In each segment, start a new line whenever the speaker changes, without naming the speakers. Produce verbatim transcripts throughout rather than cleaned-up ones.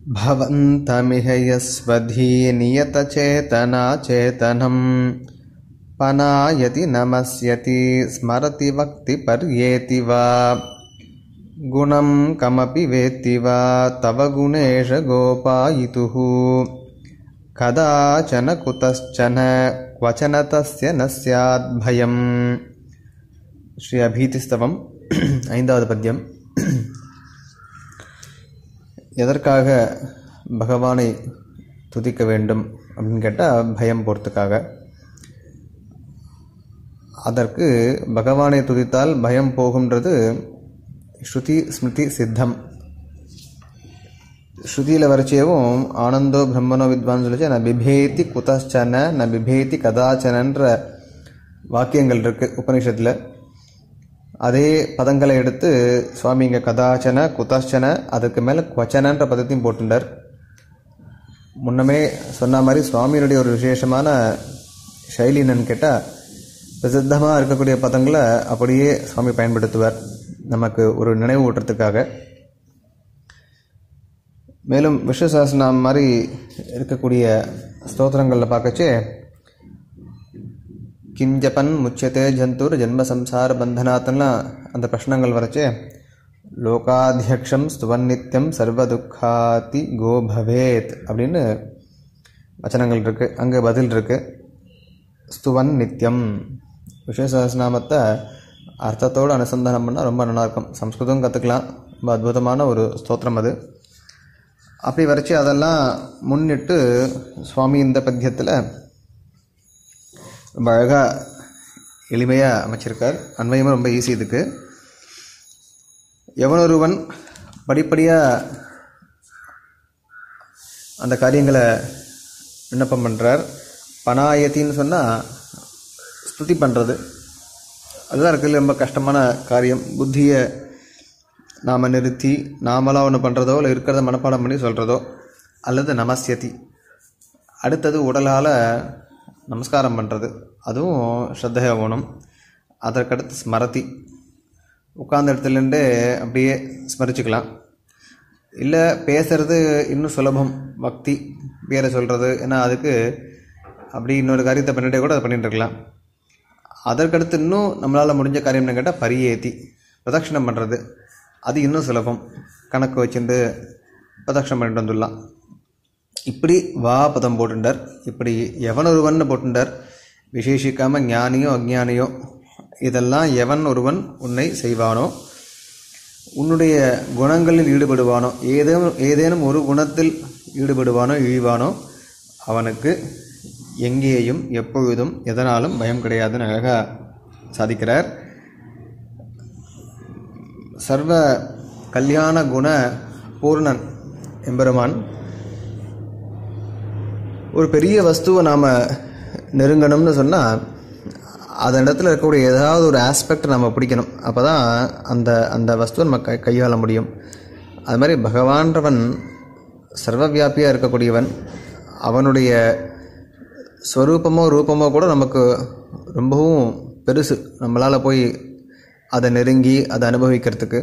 भवन्तमिह यस्वधी नियतचेतना चेतनं पनायति नमस्यति स्मरति वक्ति पर्येति वा गुणं कमपि वेत्ति वा तव गुणेश गोपायितुः कदाचन कुतश्चन क्वचन तस्य न स्यात् भयम्. ஸ்ரீ அபீதிஸ்தவம் ஐந்தாவது பத்யம். எதற்காக பகவானை துதிக்க வேண்டும் அப்படின்னு கேட்டால் பயம் போகிறதுக்காக. அதற்கு பகவானை துதித்தால் பயம் போகும்ன்றது ஸ்ருதி ஸ்மிருதி சித்தம். ஸ்ருதியில் வரைச்சேவும் ஆனந்தோ பிரம்மனோ வித்வான் சொல்லிச்சு, ந பிபேதி குதச்சன ந பிபேதி கதாச்சனன்ற வாக்கியங்கள் இருக்குது உபநிஷத்தில். அதே பதங்களை எடுத்து சுவாமி இங்கே கதாச்சன குதாச்சன அதுக்கு மேலே குவச்சனன்ற பதத்தையும் போட்டுட்டார். முன்னமே சொன்ன மாதிரி சுவாமியினுடைய ஒரு விசேஷமான சைலி என்னன்னு கேட்டால், பிரசித்தமாக இருக்கக்கூடிய பதங்களை அப்படியே சுவாமி பயன்படுத்துவார் நமக்கு ஒரு நினைவு ஊட்டுறதுக்காக. மேலும் விஷ்ணு சஹஸ்ரநாமம் மாதிரி இருக்கக்கூடிய ஸ்தோத்திரங்களில் பார்க்கச்சே, கிஞ்சபன் முச்சதே ஜந்தூர் ஜென்ம சம்சார பந்தனாத்லாம் அந்த பிரஷ்னங்கள் வரைச்சே, லோகாத்தியக்ஷம் ஸ்துவன் நித்யம் சர்வ துக்காதி கோ பவேத் அப்படின்னு வச்சனங்கள் இருக்குது. அங்கே பதில் இருக்குது, ஸ்துவன் நித்யம். விஷ்ணு சஹஸ்ரநாமத்தை அர்த்தத்தோடு அனுசந்தானம் பண்ணால் ரொம்ப நல்லாயிருக்கும். சம்ஸ்கிருதம் கற்றுக்கலாம், ரொம்ப அற்புதமான ஒரு ஸ்தோத்திரம் அது. அப்படி வரைச்சி அதெல்லாம் முன்னிட்டு சுவாமி இந்த பத்தியத்தில் ரொம்ப அழகாக எளிமையாக அமைச்சிருக்கார். அன்வயமாக ரொம்ப ஈஸி இதுக்கு. எவனொருவன் படிப்படியாக அந்த காரியங்களை விண்ணப்பம் பண்ணுறார். பனாயத்தின்னு சொன்னால் ஸ்துதி பண்ணுறது. அதுதான் இருக்கிறது ரொம்ப கஷ்டமான காரியம். புத்தியை நாம் நிறுத்தி நாமளாக ஒன்று பண்ணுறதோ இல்லை இருக்கிறத மனப்பாடம் பண்ணி சொல்கிறதோ, அல்லது நமஸ்யதி அடுத்தது உடலால் நமஸ்காரம் பண்ணுறது, அதுவும் ஸ்ரத்தையாக வேணும். அதற்கடுத்து ஸ்மரதி, உட்கார்ந்த இடத்துலேருந்தே அப்படியே ஸ்மரிச்சுக்கலாம். இல்லை பேசுகிறது இன்னும் சுலபம், பக்தி பேரை சொல்கிறது. ஏன்னா அதுக்கு அப்படி இன்னொரு காரியத்தை பண்ணிகிட்டே கூட அதை பண்ணிகிட்டு இருக்கலாம். அதற்கடுத்து இன்னும் நம்மளால் முடிஞ்ச காரியம்னு கேட்டால் பரியேத்தி, பிரதட்சிணம் பண்ணுறது. அது இன்னும் சுலபம், கணக்கு வச்சுட்டு பிரதட்சிணம் பண்ணிட்டு வந்துடலாம். இப்படி வா பதம் போட்டுட்டார். இப்படி எவன் ஒருவன் போட்டுட்டார். விசேஷிக்காமல் ஞானியோ அஜ்ஞானியோ இதெல்லாம் எவன் ஒருவன் உன்னை செய்வானோ, உன்னுடைய குணங்களில் ஈடுபடுவானோ, ஏதேனும் ஏதேனும் ஒரு குணத்தில் ஈடுபடுவானோ இழிவானோ, அவனுக்கு எங்கேயும் எப்பொழுதும் எதனாலும் பயம் கிடையாதுன்னு அழகாக சாதிக்கிறார். சர்வ கல்யாண குண பூர்ணன் எம்பெருமான். ஒரு பெரிய வஸ்துவை நாம் நெருங்கணும்னு சொன்னால் அந்த இடத்துல இருக்கக்கூடிய ஏதாவது ஒரு ஆஸ்பெக்ட் நம்ம பிடிக்கணும். அப்போ தான் அந்த அந்த வஸ்துவை நம்ம கை கையாள முடியும். அது மாதிரி பகவான்றவன் சர்வவியாபியாக இருக்கக்கூடியவன். அவனுடைய ஸ்வரூபமோ ரூபமோ கூட நமக்கு ரொம்பவும் பெருசு. நம்மளால் போய் அதை நெருங்கி அதை அனுபவிக்கிறதுக்கு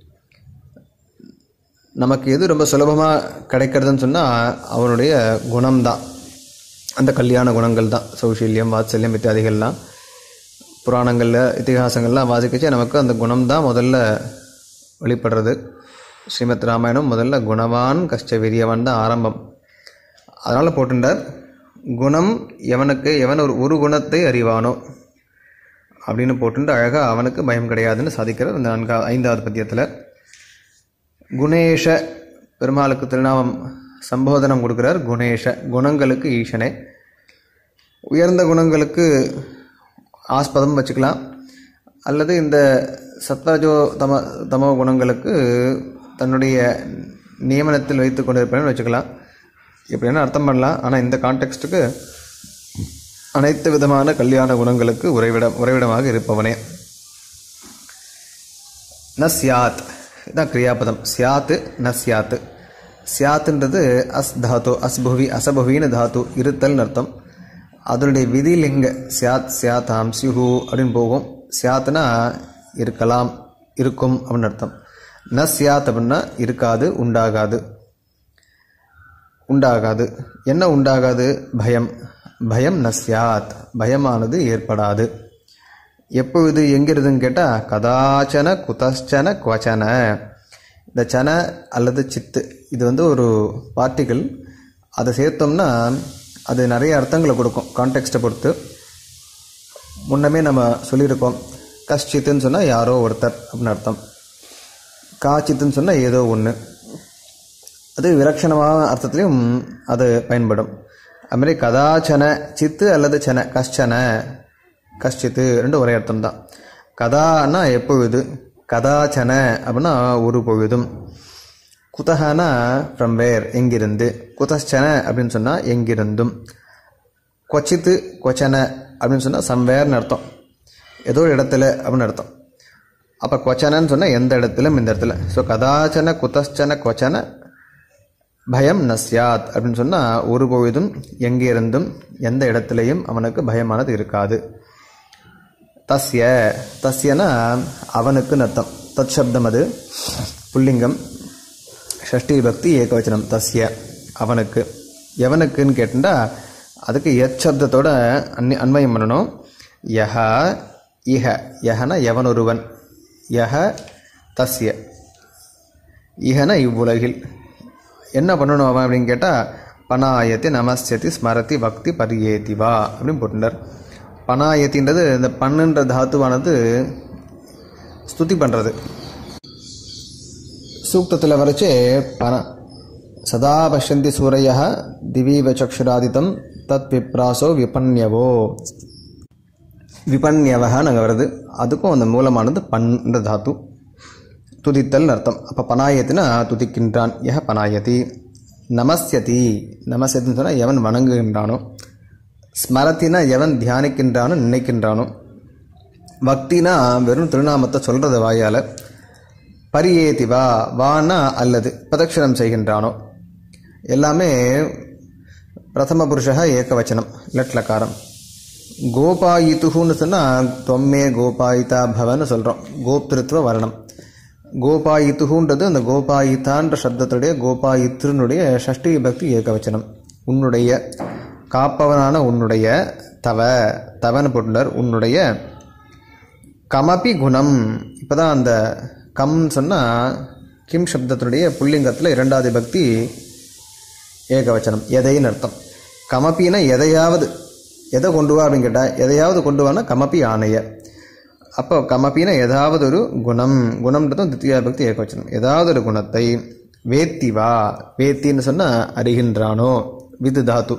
நமக்கு எது ரொம்ப சுலபமாக கிடைக்கிறதுன்னு சொன்னால் அவனுடைய குணம்தான். அந்த கல்யாண குணங்கள் தான். சௌஷல்யம், வாத்சல்யம் இத்தியாதிகள்லாம் புராணங்களில் இத்திஹாசங்கள்லாம் வாசிக்கச்சே நமக்கு அந்த குணம்தான் முதல்ல வெளிப்படுறது. ஸ்ரீமத் ராமாயணம் முதல்ல குணவான் கஷ்ட வீரியவான் தான் ஆரம்பம். அதனால் போட்டுட்டார், குணம் எவனுக்கு எவன் ஒரு ஒரு குணத்தை அறிவானோ அப்படின்னு போட்டுட்டு அழகாக அவனுக்கு பயம் கிடையாதுன்னு சாதிக்கிறார் இந்த நான்கா ஐந்தாவது பத்தியத்தில். குணேஷ, பெருமாளுக்கு திருநாமம் சம்போதனம் கொடுக்குறார். குணேஷ, குணங்களுக்கு ஈசனே. உயர்ந்த குணங்களுக்கு ஆஸ்பதம் வச்சுக்கலாம், அல்லது இந்த சத்வஜோ தம தமோ குணங்களுக்கு தன்னுடைய நியமனத்தில் வைத்து கொண்டிருப்பேன்னு வச்சுக்கலாம். எப்படின்னா அர்த்தம் பண்ணலாம். ஆனால் இந்த கான்டெக்ஸ்ட்டுக்கு அனைத்து விதமான கல்யாண குணங்களுக்கு உறைவிடம் உறைவிடமாக இருப்பவனே. ந சியாத் இதான் கிரியாபதம். சியாத்து ந சியாத்து. சியாத்துன்றது அஸ் தாத்து, அஸ்புவி அசபுவின்னு தாத்து, இருத்தல்னு அர்த்தம். அதனுடைய விதிலிங்க சியாத் சியாத்தாம் சிஹு அப்படின்னு போகும். சியாத்துனா இருக்கலாம், இருக்கும் அப்படின்னு அர்த்தம். ந சியாத் அப்படின்னா இருக்காது, உண்டாகாது. உண்டாகாது. என்ன உண்டாகாது? பயம். பயம் நஸ்யாத், பயமானது ஏற்படாது. எப்பொழுது, எங்கிருதுன்னு கேட்டால் கதாச்சன குதச்சன குவச்சன. இந்த சன அல்லது சித்து இது வந்து ஒரு பார்ட்டிகிள். அதை சேர்த்தோம்னா அது நிறைய அர்த்தங்களை கொடுக்கும் கான்டெக்ஸ்ட்டை பொறுத்து. முன்னமே நம்ம சொல்லியிருக்கோம், கஷ்சித்துன்னு சொன்னால் யாரோ ஒருத்தர் அப்படின்னு அர்த்தம். காச்சித்துன்னு சொன்னால் ஏதோ ஒன்று. அது விலட்சணமான அர்த்தத்துலேயும் அது பயன்படும். அதுமாதிரி கதாச்சன சித்து அல்லது சன கஷ்சன கஷ்சித்து ரெண்டு ஒரே அர்த்தம் தான். கதான்னா எப்பொழுது, கதாச்சன அப்படின்னா ஒரு பொழுதும், குதஹானா ஃப்ரம் வேர் எங்கிருந்து, குதச்சன அப்படின்னு சொன்னால் எங்கிருந்தும், கொச்சித்து கொச்சன அப்படின்னு சொன்னால் சம்வேர்னு அர்த்தம், ஏதோ இடத்துல அப்படின்னு அர்த்தம். அப்போ கொச்சனன்னு சொன்னால் எந்த இடத்துலையும் இந்த இடத்துல. ஸோ கதாச்சன குதச்சன கொச்சன பயம் நஸ்யாத் அப்படின்னு சொன்னால் ஒரு பொழுதும் எங்கே இருந்தும் எந்த இடத்துலையும் அவனுக்கு பயமானது இருக்காது. தஸ்ய, தஸ்யனா அவனுக்குன்னு அர்த்தம். தத் சப்தம் அது புல்லிங்கம், ஷஷ்டி பக்தி ஏகவச்சனம். தஸ்ய அவனுக்கு. எவனுக்குன்னு கேட்டுட்டா அதுக்கு எத் சப்தத்தோட அன்னி அன்வயம் பண்ணணும். யஹ இஹ, யஹனா எவன் ஒருவன், யஹ தஸ்ய, இஹன இவ்வுலகில். என்ன பண்ணணும் அவன் அப்படின்னு கேட்டால் பனாயத்தி நமஸ்யதி ஸ்மரதி பக்தி பரியேதிவா அப்படின்னு போட்டுட்டார். பனாயத்தின்றது இந்த பண்ணுன்ற தாத்துவானது ஸ்துதி பண்ணுறது. சூக்தத்தில் வரைச்சே பன சதா பஷ்யந்தி சூரிய திவீவ சக்ஷுராதித்தம் தத் விப்ராசோ விபன்யவோ, விபன்யவகான்னு அங்கே வருது. அதுக்கும் அந்த மூலமானது பண்ற தாத்து, துதித்தல் அர்த்தம். அப்போ பனாயத்தினா துதிக்கின்றான், யஹ பனாயதி. நமஸ்யதி, நமஸ்யத்தின்னு சொன்னால் எவன் வணங்குகின்றானோ. ஸ்மரத்தினா எவன் தியானிக்கின்றானோ நினைக்கின்றானோ. பக்தினா வெறும் திருநாமத்தை சொல்கிறது வாயால். பரியேதிவா, வானா அல்லது பிரதட்சணம் செய்கின்றானோ. எல்லாமே பிரதம புருஷ ஏகவச்சனம் லட்லக்காரம். கோபாயித்துன்னு சொன்னால் தொம்மே கோபாயிதா பவன்னு சொல்கிறோம், கோப்திருத்துவ வர்ணம். கோபாயித்துன்றது அந்த கோபாயிதான்ற சப்தத்துடைய கோபாயித்ருனுடைய ஷஷ்டி பக்தி ஏகவச்சனம். உன்னுடைய, காப்பவனான உன்னுடைய, தவ தவன்னு போட்டுள்ளார், உன்னுடைய கமபி குணம். இப்போ தான் அந்த கம்னு சொன்னால் கிம் சப்தத்தினுடைய புல்லிங்கத்தில் இரண்டாவது பக்தி ஏகவச்சனம், எதைன்னு அர்த்தம். கமப்பின்னா எதையாவது, எதை கொண்டு வா அப்படின்னு கேட்டால் எதையாவது கொண்டு வானா கமப்பி ஆணைய. அப்போ கமப்பினா ஏதாவது ஒரு குணம், குணம்ன்றதும் தித்தியா பக்தி ஏகவச்சனம். ஏதாவது ஒரு குணத்தை வேத்திவா, வேத்தின்னு சொன்னால் அறிகின்றானோ, விது தாத்து.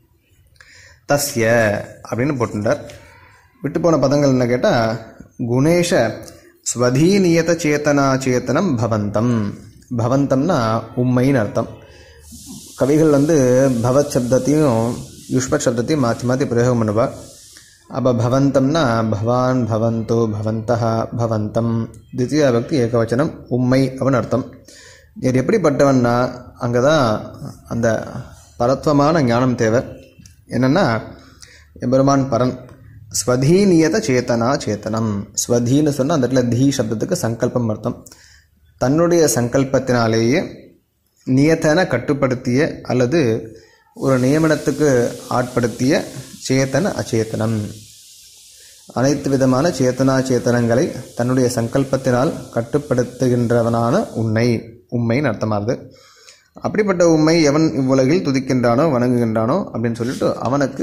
தஸ்ய அப்படின்னு போட்டுட்டார். விட்டு போன பதங்கள் என்ன கேட்டால் குணேஷ ஸ்வதீநியத சேத்தனா சேத்தனம் பவந்தம். பவந்தம்னா உண்மைன்னு அர்த்தம். கவிகள் வந்து பவத் சப்தத்தையும் யுஷ்பத் சப்தத்தையும் மாற்றி மாற்றி பிரயோகம் பண்ணுவார். அப்போ பவந்தம்னா பவான் பவந்தோ பவந்தஹ பவந்தம், தித்தியா பக்தி ஏகவச்சனம், உண்மை அப்படின்னு அர்த்தம். இது எப்படிப்பட்டவன்னா அங்கே தான் அந்த பரத்வமான ஞானம் தேவை. என்னென்னா எம்பெருமான் பரன். ஸ்வதீநியத சேத்தனா சேத்தனம். ஸ்வதீன்னு சொன்னால் அந்த இடத்துல தீ சப்தத்துக்கு சங்கல்பம் அர்த்தம். தன்னுடைய சங்கல்பத்தினாலேயே நியத்தன கட்டுப்படுத்திய அல்லது ஒரு நியமனத்துக்கு ஆட்படுத்திய சேத்தன அச்சேத்தனம். அனைத்து விதமான சேத்தனா சேத்தனங்களை தன்னுடைய சங்கல்பத்தினால் கட்டுப்படுத்துகின்றவனான உன்னை, உண்மைன்னு அர்த்தமாகுது. அப்படிப்பட்ட உண்மை எவன் இவ்வுலகில் துதிக்கின்றானோ வணங்குகின்றானோ அப்படின்னு சொல்லிட்டு அவனுக்கு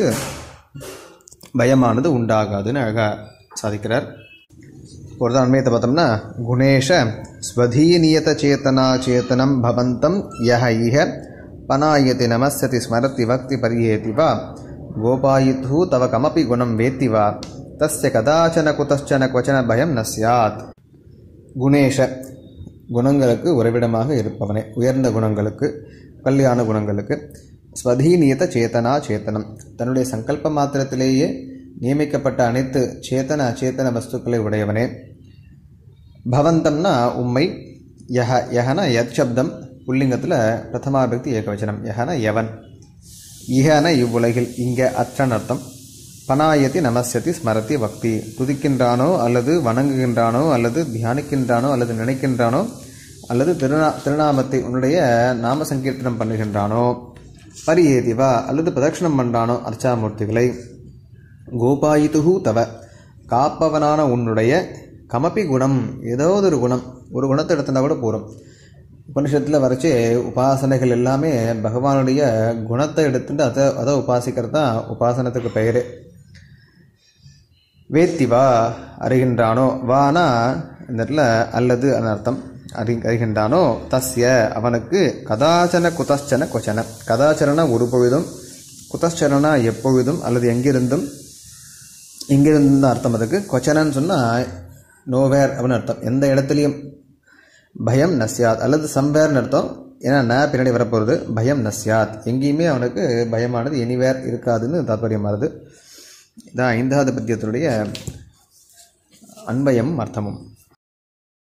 பயமானது உண்டாகாதுன்னு அழகாக சாதிக்கிறார். ஒரு தான் அண்மையத்தை பார்த்தோம்னா குணேஷ ஸ்வதீநியத சேத்தனா சேத்தனம் பவந்தம் யஹ இஹ பனாயதி நமஸ்யதி ஸ்மரதி பக்தி பரியேதி வா கோபாயித்து தவ கமபி குணம் வேத்தி வா தஸ்ய கதாச்சன குதச்சன கொச்சன பயம் ந ஸ்யாத். குணேஷ குணங்களுக்கு உறைவிடமாக இருப்பவனே, உயர்ந்த குணங்களுக்கு, கல்யாண குணங்களுக்கு. ஸ்வதீநியத சேத்தனா சேத்தனம், தன்னுடைய சங்கல்ப மாத்திரத்திலேயே நியமிக்கப்பட்ட அனைத்து சேத்தன அச்சேத்தன வஸ்துக்களை உடையவனே. பவந்தம்னா உண்மை. யஹ, யஹனா யத் சப்தம் புல்லிங்கத்தில் பிரதமாபக்தி ஏகவச்சனம். யஹனா எவன், இஹன இவ்வுலகில், இங்கே அற்றன் அர்த்தம். பனாயதி நமஸ்யதி ஸ்மரதி பக்தி, துதிக்கின்றானோ அல்லது வணங்குகின்றானோ அல்லது தியானிக்கின்றானோ அல்லது நினைக்கின்றானோ அல்லது திருநா திருநாமத்தை உன்னுடைய நாம சங்கீர்த்தனம் பண்ணுகின்றானோ பரியேதிவா அல்லது பிரதட்சணம் பண்ணுறானோ அர்ச்சாமூர்த்திகளை கோபாயிதுஹு தவ காப்பவனான உன்னுடைய கமப்பி குணம் ஏதாவது ஒரு குணம் ஒரு குணத்தை எடுத்துட்டா கூட போகிறோம். உபனிஷத்தில் வரைச்சே உபாசனைகள் எல்லாமே பகவானுடைய குணத்தை எடுத்துட்டு அதை அதை உபாசிக்கிறது தான் உபாசனத்துக்கு பெயரே. வேத்திவா அறிகின்றானோ, வானா இந்த இடத்துல அல்லது அந்த அர்த்தம், அறி அறிகின்றானோ தஸ்ய அவனுக்கு கதாச்சன குதச்சன கொச்சன, கதாச்சரனா ஒரு பொழுதும், குதச்சரனா எப்பொழுதும் அல்லது எங்கிருந்தும், எங்கிருந்தும் அர்த்தம் அதுக்கு. கொச்சனன்னு சொன்னால் நோவேர் அப்படின்னு அர்த்தம், எந்த இடத்துலையும். பயம் நஸ்யாத் அல்லது சம்வேர்னு அர்த்தம், ஏன்னா ந பின்னாடி வரப்போகிறது. பயம் நஸ்யாத் எங்கேயுமே அவனுக்கு பயமானது எனிவேர் இருக்காதுன்னு தாத்பரியமானது. இதான் ஐந்தாவது பத்தியத்தினுடைய அன்வயம் அர்த்தமும்.